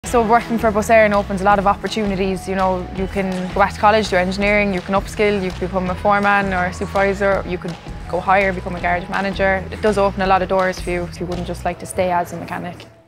So working for Bus Éireann opens a lot of opportunities. You know, you can go back to college, do engineering, you can upskill, you can become a foreman or a supervisor, you could go higher, become a garage manager. It does open a lot of doors for you if you wouldn't just like to stay as a mechanic.